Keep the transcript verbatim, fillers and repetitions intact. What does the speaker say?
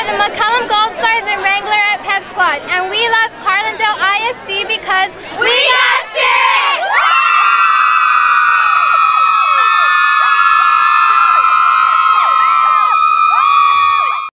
the McCollum Gold Stars and Wrangler at Pep Squad, and we love Carlindale I S D because we got spirit!